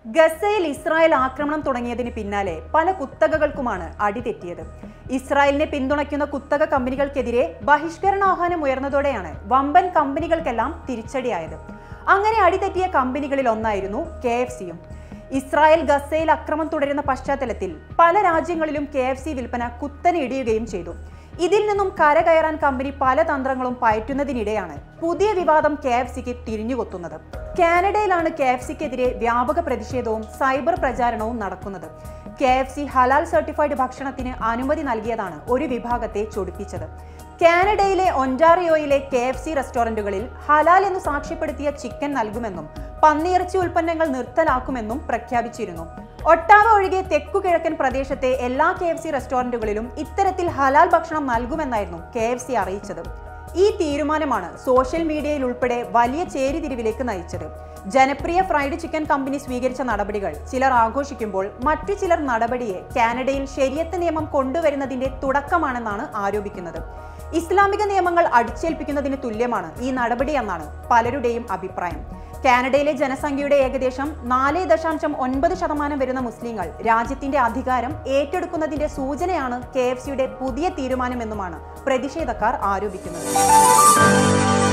ഗസയിൽ ഇസ്രായേൽ ആക്രമണം തുടങ്ങിയതിന് പിന്നാലെ പല കുത്തകകൾക്കുമാണ് അടിതെറ്റിയത്. ഇസ്രായേലിനെ പിന്തുണയ്ക്കുന്ന കുത്തക കമ്പനികൾക്കെതിരെ ബഹിഷ്കരണാഹ്വാനം ഉയർന്നതോടെയാണ് വമ്പൻ കമ്പനികൾക്കെല്ലാം തിരിച്ചടിയായത്. അങ്ങനെ അടിതെറ്റിയ കമ്പനികളിൽ ഒന്നായിരുന്നു KFCയും. ഇസ്രായേൽ ഗസയിൽ അക്രമം തുടരുന്ന പശ്ചാത്തലത്തിൽ പല രാജ്യങ്ങളിലും KFC വിൽപ്പന കുത്തനെ ഇടിയുകയും ചെയ്തു. ഇതിൽ നിന്നും കരകയറാൻ കമ്പനി പല തന്ത്രങ്ങളും പയറ്റുന്നതിനിടെയാണ് പുതിയ വിവാദം KFCക്ക് തിരിഞ്ഞുകൊത്തുന്നത്. കാനഡയിലാണ് KFCക്കെതിരെ വ്യാപക പ്രതിഷേധവും സൈബർ പ്രചാരണവും നടക്കുന്നത്. KFC ഹലാൽ സർട്ടിഫൈഡ് ഭക്ഷണത്തിന് അനുമതി നൽകിയതാണ് ഒരു വിഭാഗത്തെ ചൊടിപ്പിച്ചത്. കാനഡയിലെ ഒന്റാറിയോയിലെ KFC റെസ്റ്റോറന്റുകളിൽ ഹലാൽ എന്ന് സാക്ഷ്യപ്പെടുത്തിയ ചിക്കൻ നൽകുമെന്നും പന്നിയിറച്ചി ഉൽപ്പന്നങ്ങൾ നിർത്തലാക്കുമെന്നും പ്രഖ്യാപിച്ചിരുന്നു. ഒട്ടാവ ഒഴികെ തെക്കുകിഴക്കൻ പ്രദേശത്തെ എല്ലാ KFC റെസ്റ്റോറന്റുകളിലും ഇത്തരത്തിൽ ഹലാൽ ഭക്ഷണം നൽകുമെന്നായിരുന്നു KFC അറിയിച്ചത്. ഈ തീരുമാനമാണ് സോഷ്യൽ മീഡിയയിൽ ഉൾപ്പെടെ വലിയ ചേരിതിരിവിലേക്ക് നയിച്ചത്. ജനപ്രിയ ഫ്രൈഡ് ചിക്കൻ കമ്പനി സ്വീകരിച്ച നടപടികൾ ചിലർ ആഘോഷിക്കുമ്പോൾ മറ്റു ചിലർ നടപടിയെ കാനഡയിൽ ശരിയത്ത് നിയമം കൊണ്ടുവരുന്നതിന്റെ തുടക്കമാണെന്നാണ് ആരോപിക്കുന്നത്. ഇസ്ലാമിക നിയമങ്ങൾ അടിച്ചേൽപ്പിക്കുന്നതിന് തുല്യമാണ് ഈ നടപടിയെന്നാണ് പലരുടെയും അഭിപ്രായം. കാനഡയിലെ ജനസംഖ്യയുടെ ഏകദേശം 4.9% വരുന്ന മുസ്ലിങ്ങൾ രാജ്യത്തിന്റെ അധികാരം ഏറ്റെടുക്കുന്നതിന്റെ സൂചനയാണ് KFCയുടെ പുതിയ തീരുമാനമെന്നുമാണ് പ്രതിഷേധക്കാർ ആരോപിക്കുന്നത്.